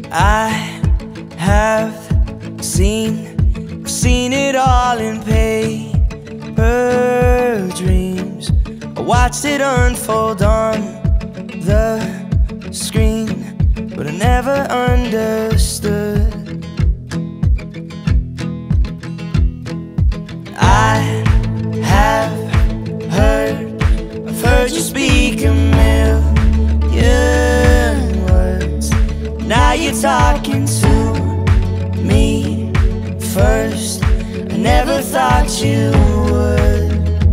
I have seen it all in paper dreams. I watched it unfold on the screen, but I never understood. I've heard you speak a million words. Now you're talking to me first. I never thought you would.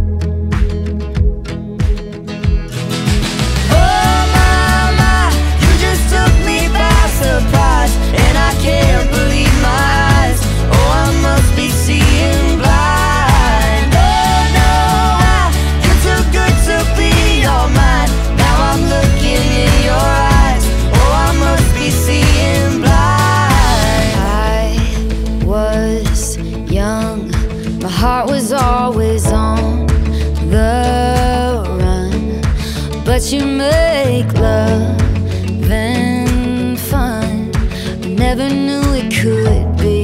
Oh my, you just took me by surprise, and I can't believe my eyes. Oh, I must be seeing blind. Oh no, you're too good to be all mine. Now I'm looking in your eyes. Oh, I must be seeing blind. I was young, my heart was always on the run, but you make love and fun. I never knew it could be.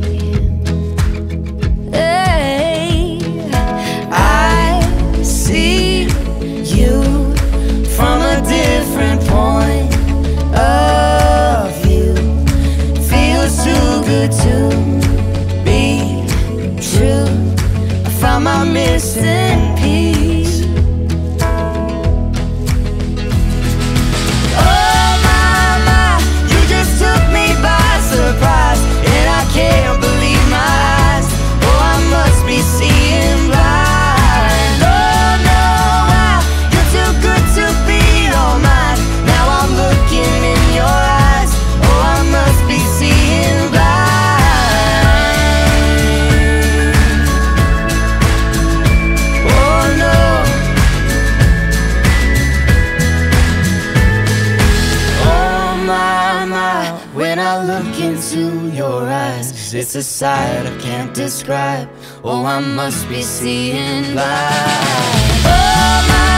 Hey, I see you from a different point of view. Feels too good to be true. I found my missing piece. Oh my, you just took me by surprise, and I can't believe my eyes. Oh, I must be seeing blind. Oh no, you're too good to be all mine. Now I'm looking in your eyes. Oh, I must be seeing blind. Oh no. Oh my, when I look into your eyes, it's a sight I can't describe. Oh, I must be seeing blind. Oh my.